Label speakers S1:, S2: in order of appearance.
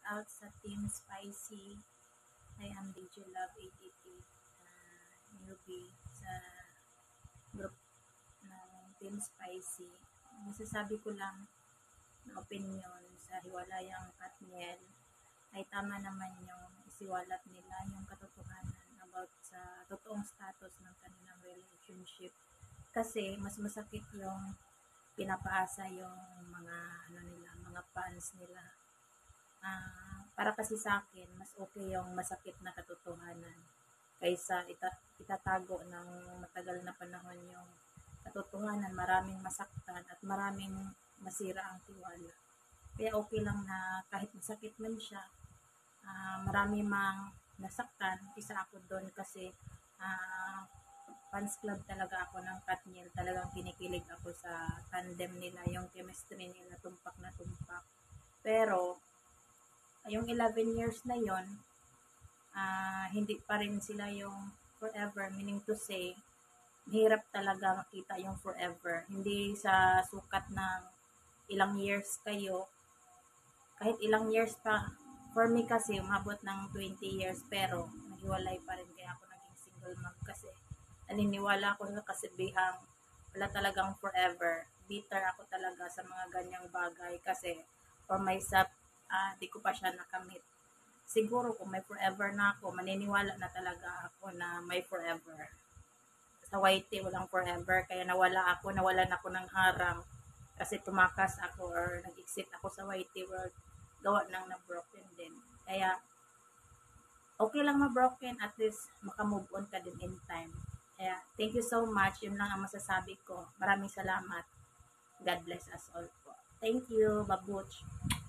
S1: out sa Team Spicy. I am DJ Love 888, newbie sa group ng Team Spicy. Masasabi ko lang na opinion sa hiwalayang Katniel ay tama naman yung isiwalat nila yung katotohanan about sa totoong status ng kanilang relationship. Kasi mas masakit yung pinapaasa yung mga mga fans nila. Para kasi sa akin, mas okay yung masakit na katotohanan kaysa itatago ng matagal na panahon yung katotohanan, maraming masaktan at maraming masira ang tiwala. Kaya okay lang na kahit masakit man siya, marami mang nasaktan, isa ako doon kasi fans club talaga ako ng Katniel. Talagang kinikilig ako sa tandem nila, yung chemistry nila, tumpak na tumpak. Pero, yung 11 years na yon, hindi pa rin sila yung forever, meaning to say, hirap talaga makita yung forever. Hindi sa sukat ng ilang years kayo, kahit ilang years pa, for me kasi, umabot ng 20 years, pero naghiwalay pa rin, kaya ako naging single mom kasi naniniwala ako sa kasabihang wala talagang forever. Bitter ako talaga sa mga ganyang bagay kasi for myself, di ko pa siya nakamit. Siguro kung may forever na ako, maniniwala na talaga ako na may forever. Sa YT, walang forever, kaya nawalan ako ng harang kasi tumakas ako or nag-exit ako sa YT world, gawa ng na-broken din. Kaya, okay lang ma-broken, at least makamove on ka din in time. Kaya, thank you so much. Yun lang ang masasabi ko. Maraming salamat. God bless us all po. Thank you. Babuch.